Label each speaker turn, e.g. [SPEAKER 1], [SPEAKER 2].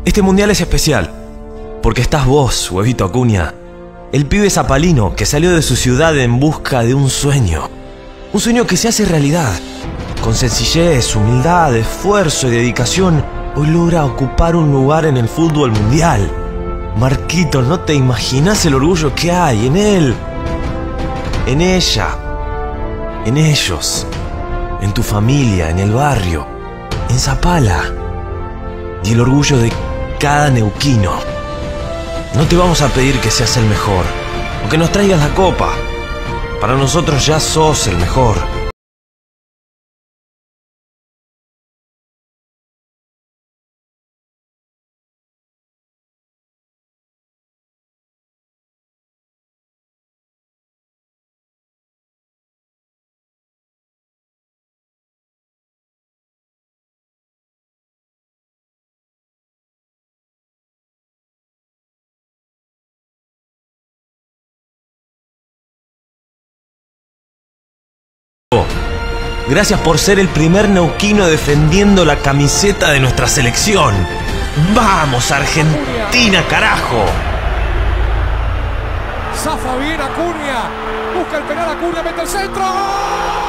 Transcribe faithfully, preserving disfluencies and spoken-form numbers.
[SPEAKER 1] Este mundial es especial, porque estás vos, Huevito Acuña, el pibe zapalino que salió de su ciudad en busca de un sueño. Un sueño que se hace realidad. Con sencillez, humildad, esfuerzo y dedicación, hoy logra ocupar un lugar en el fútbol mundial. Marquitos, no te imaginas el orgullo que hay en él, en ella, en ellos, en tu familia, en el barrio, en Zapala, y el orgullo de cada neuquino. No te vamos a pedir que seas el mejor o que nos traigas la copa. Para nosotros ya sos el mejor. Gracias por ser el primer neuquino defendiendo la camiseta de nuestra selección. ¡Vamos, Argentina, carajo!
[SPEAKER 2] Zafa bien Acuña. Busca el penal Acuña, mete el centro.